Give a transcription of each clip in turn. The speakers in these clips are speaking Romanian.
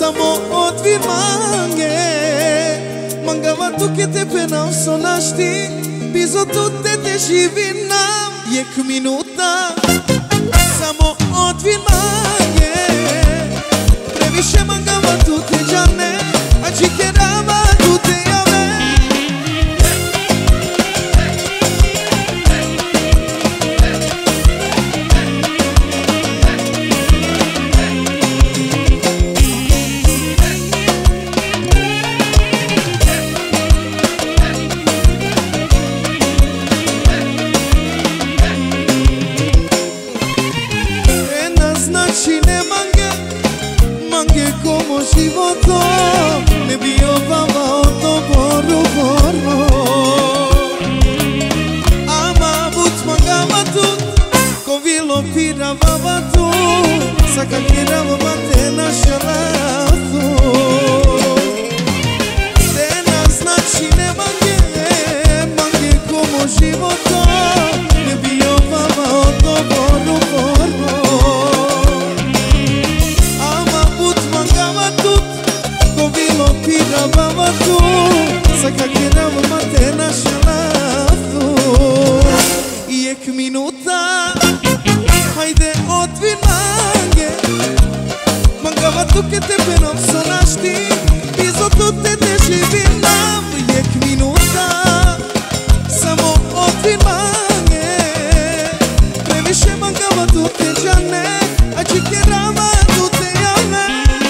Samo otvir mange Mangava tu che te penam sonashti Bizo tu te živinam Jek minuta Samo otvir mange Previše mangava tu te džane A čikerava tu te jave Životo ne bio vama ono boru borno Ama but mangava tut Ko vilo pira vava tu Saka kira vama te naša lazu Te nas znači ne mange Mange komo životo Ne bio vama ono boru borno Pira vama tu Saka kira vama te naša lazu Jek minuta Hajde otvir mange Mangava tu ke te penom sonašti Bizo tu te živinam Jek minuta Samo otvir mange Previše mangava tu te džane A čikerava tu te jave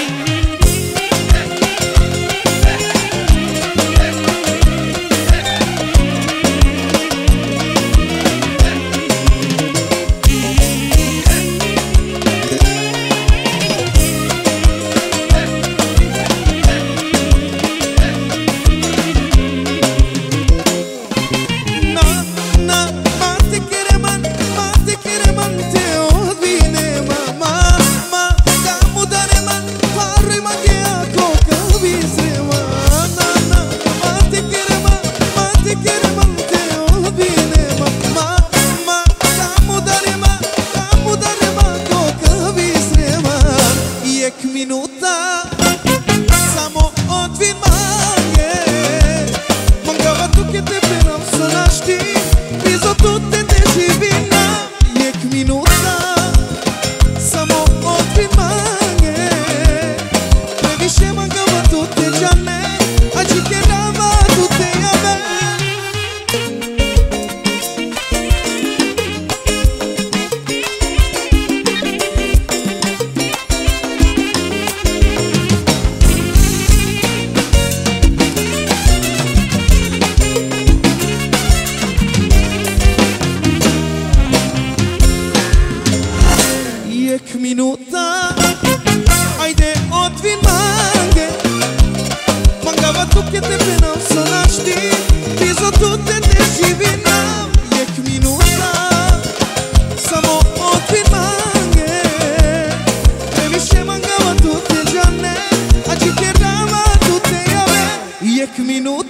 Minuta Hajde otvir mange Mangava tu ke te penam sonašti Bizo tu te živinam Jek minuta Samo otvir mange Previše mangava tu te džane A čikerava tu te jave Jek minuta